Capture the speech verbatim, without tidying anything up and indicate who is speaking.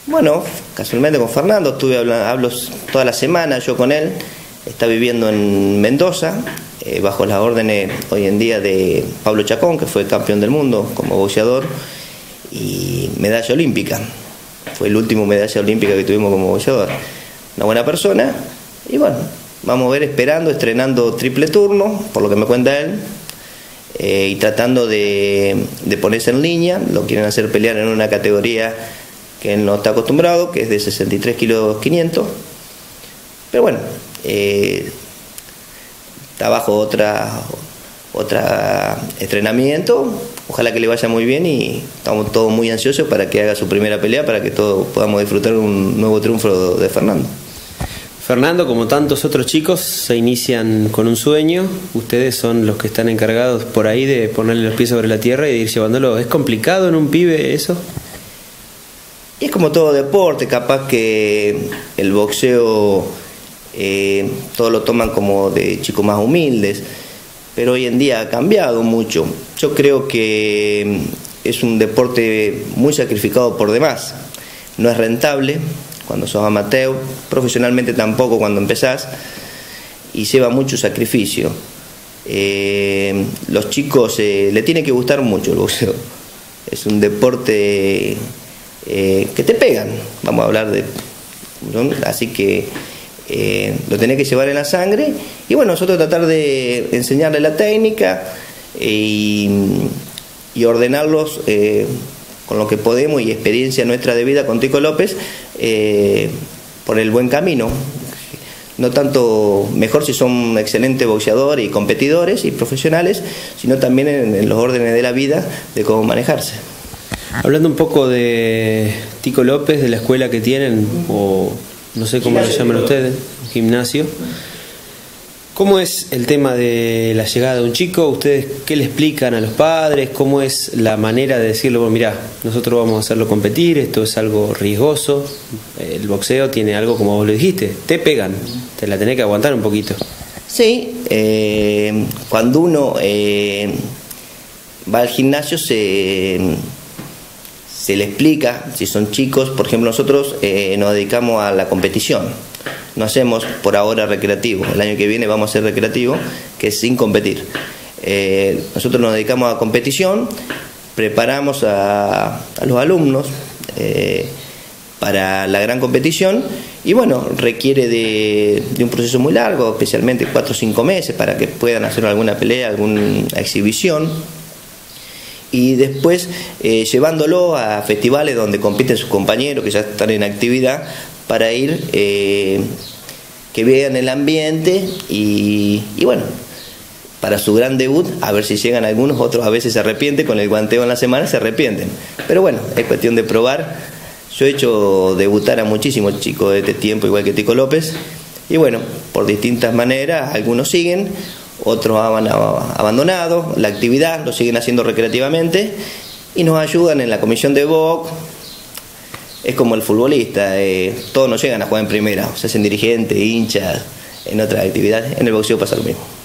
Speaker 1: Bueno, casualmente con Fernando, estuve hablando, hablo toda la semana yo con él. Está viviendo en Mendoza, eh, bajo las órdenes hoy en día de Pablo Chacón, que fue campeón del mundo como boxeador y medalla olímpica. Fue el último medalla olímpica que tuvimos como boxeador. Una buena persona y bueno, vamos a ver, esperando, estrenando triple turno, por lo que me cuenta él, eh, y tratando de, de ponerse en línea. Lo quieren hacer pelear en una categoría que él no está acostumbrado, que es de sesenta y tres kilos quinientos. Pero bueno, eh, está bajo otra, otra entrenamiento. Ojalá que le vaya muy bien y estamos todos muy ansiosos para que haga su primera pelea, para que todos podamos disfrutar un nuevo triunfo de Fernando.
Speaker 2: Fernando, como tantos otros chicos, se inician con un sueño. Ustedes son los que están encargados por ahí de ponerle los pies sobre la tierra y de ir llevándolo. ¿Es complicado en un pibe eso?
Speaker 1: Y es como todo deporte, capaz que el boxeo eh, todos lo toman como de chicos más humildes, pero hoy en día ha cambiado mucho. Yo creo que es un deporte muy sacrificado por demás. No es rentable cuando sos amateur, profesionalmente tampoco cuando empezás, y lleva mucho sacrificio. Eh, los chicos eh, le tiene que gustar mucho el boxeo. Es un deporte eh, que te pegan, vamos a hablar de, ¿no? Así que eh, lo tenés que llevar en la sangre y bueno, nosotros tratar de enseñarle la técnica y, y ordenarlos eh, con lo que podemos y experiencia nuestra de vida con Tico López eh, por el buen camino. No tanto mejor si son excelentes boxeadores y competidores y profesionales, sino también en, en los órdenes de la vida de cómo manejarse.
Speaker 2: Hablando un poco de Tico López, de la escuela que tienen, o no sé cómo lo llaman ustedes, gimnasio. ¿Cómo es el tema de la llegada de un chico? ¿Ustedes qué le explican a los padres? ¿Cómo es la manera de decirle, bueno, mirá, nosotros vamos a hacerlo competir, esto es algo riesgoso, el boxeo tiene algo como vos lo dijiste, te pegan, te la tenés que aguantar un poquito?
Speaker 1: Sí, eh, cuando uno eh, va al gimnasio se, se le explica, si son chicos, por ejemplo nosotros eh, nos dedicamos a la competición. No hacemos por ahora recreativo, el año que viene vamos a hacer recreativo, que es sin competir. Eh, nosotros nos dedicamos a competición, preparamos a, a los alumnos eh, para la gran competición y bueno, requiere de, de un proceso muy largo, especialmente cuatro o cinco meses para que puedan hacer alguna pelea, alguna exhibición. Y después eh, llevándolo a festivales donde compiten sus compañeros que ya están en actividad, para ir, eh, que vean el ambiente y, y bueno, para su gran debut, a ver si llegan algunos, otros a veces se arrepienten, con el guanteo en la semana se arrepienten, pero bueno, es cuestión de probar. Yo he hecho debutar a muchísimos chicos de este tiempo, igual que Tico López, y bueno, por distintas maneras, algunos siguen, otros han abandonado la actividad, lo siguen haciendo recreativamente y nos ayudan en la comisión de box. Es como el futbolista, eh, todos no llegan a jugar en primera, se hacen dirigentes, hinchas, en otras actividades. En el boxeo pasa lo mismo.